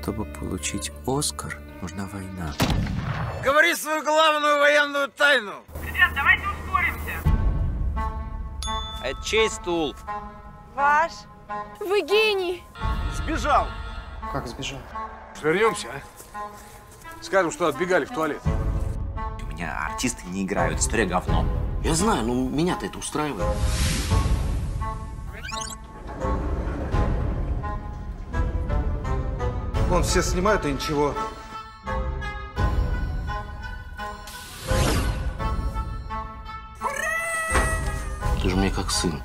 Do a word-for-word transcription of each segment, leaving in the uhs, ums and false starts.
Чтобы получить Оскар, нужна война. Говори свою главную военную тайну. Ребят, давайте ускоримся. Это чей стул? Ваш. Вы гений. Сбежал. Как сбежал? Вернемся, а? Скажем, что отбегали в туалет. У меня артисты не играют, история говно. Я знаю, но меня-то это устраивает. Вон все снимают, и ничего. Ты же мне как сын.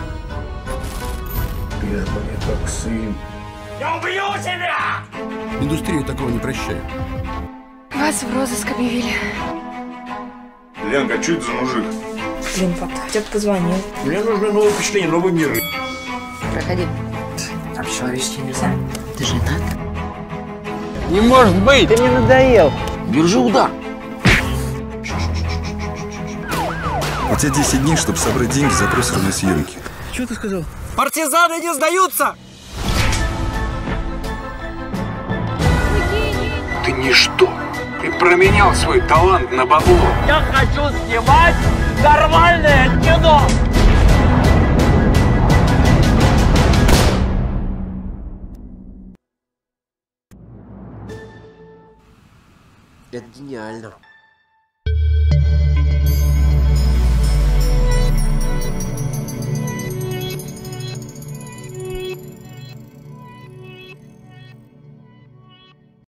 Я мне как сын. Я убью тебя! Индустрия такого не прощает. Вас в розыск объявили. Ленка, а что это за мужик? Блин, пап, ты хотя бы позвонил. Мне нужно новое впечатление, новый мир. Проходи. Так человечески нельзя. Ты женат? Не может быть! Ты мне надоел. Держи удар. У тебя десять дней, чтобы собрать деньги за просроченные съемки. Что ты сказал? Партизаны не сдаются! Вы гений. Ты ничто. Ты променял свой талант на бабло. Я хочу снимать нормальное кино! Это гениально.